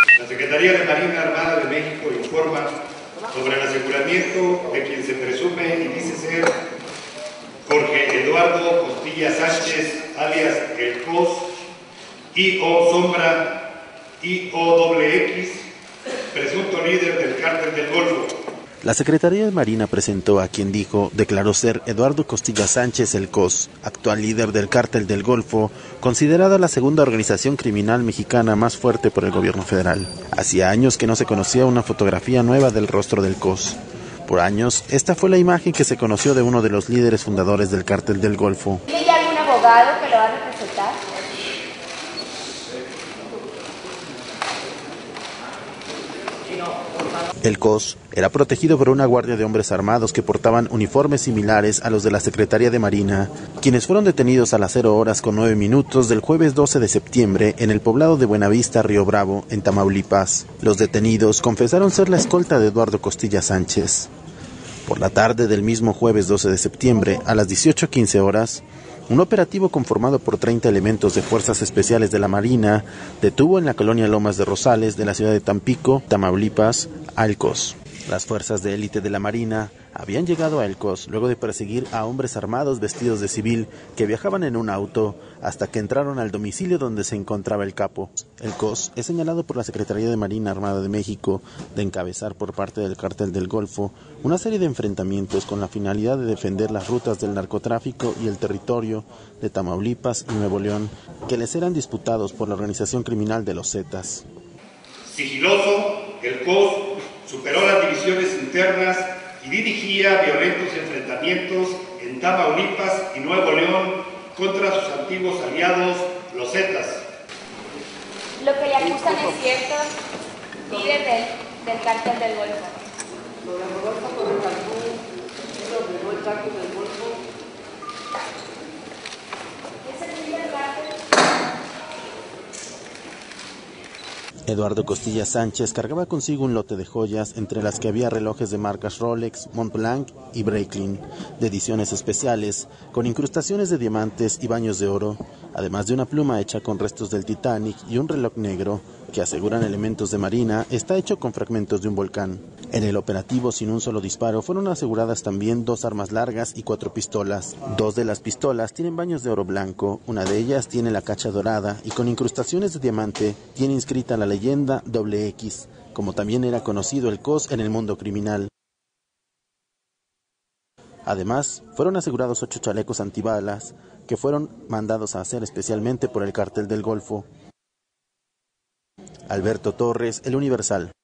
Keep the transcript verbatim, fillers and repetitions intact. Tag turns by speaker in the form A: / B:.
A: La Secretaría de Marina Armada de México informa sobre el aseguramiento de quien se presume y dice ser Jorge Eduardo Costilla Sánchez, alias El Cos, I O Sombra, I O X, presunto líder del Cártel del Golfo.
B: La Secretaría de Marina presentó a quien dijo declaró ser Eduardo Costilla Sánchez El Cos, actual líder del Cártel del Golfo, considerada la segunda organización criminal mexicana más fuerte por el gobierno federal. Hacía años que no se conocía una fotografía nueva del rostro del Cos. Por años, esta fue la imagen que se conoció de uno de los líderes fundadores del Cártel del Golfo.
C: ¿Tiene ya algún abogado que lo va a representar?
B: El Cos era protegido por una guardia de hombres armados que portaban uniformes similares a los de la Secretaría de Marina, quienes fueron detenidos a las cero horas con nueve minutos del jueves doce de septiembre en el poblado de Buenavista, Río Bravo, en Tamaulipas. Los detenidos confesaron ser la escolta de Eduardo Costilla Sánchez. Por la tarde del mismo jueves doce de septiembre, a las dieciocho quince horas, un operativo conformado por treinta elementos de Fuerzas Especiales de la Marina detuvo en la colonia Lomas de Rosales de la ciudad de Tampico, Tamaulipas, a El Cos. Las fuerzas de élite de la Marina habían llegado a El Cos luego de perseguir a hombres armados vestidos de civil que viajaban en un auto hasta que entraron al domicilio donde se encontraba el capo. El Cos es señalado por la Secretaría de Marina Armada de México de encabezar por parte del Cártel del Golfo una serie de enfrentamientos con la finalidad de defender las rutas del narcotráfico y el territorio de Tamaulipas y Nuevo León que les eran disputados por la organización criminal de los Zetas.
A: Sigiloso, el Cos superó las divisiones internas y dirigía violentos enfrentamientos en Tamaulipas y Nuevo León contra sus antiguos aliados, los Zetas.
C: Lo que le acusan es cierto, líder del, del Cártel del Golfo.
D: Lo de Rodolfo Torres Cantú, lo de el Cártel del Golfo.
C: ¿Es el líder del cártel?
B: Eduardo Costilla Sánchez cargaba consigo un lote de joyas, entre las que había relojes de marcas Rolex, Montblanc y Breitling, de ediciones especiales, con incrustaciones de diamantes y baños de oro, además de una pluma hecha con restos del Titanic y un reloj negro, que aseguran elementos de marina, está hecho con fragmentos de un volcán. En el operativo, sin un solo disparo, fueron aseguradas también dos armas largas y cuatro pistolas. Dos de las pistolas tienen baños de oro blanco, una de ellas tiene la cacha dorada y con incrustaciones de diamante tiene inscrita la leyenda doble X, como también era conocido el Cos en el mundo criminal. Además, fueron asegurados ocho chalecos antibalas que fueron mandados a hacer especialmente por el Cártel del Golfo. Alberto Torres, El Universal.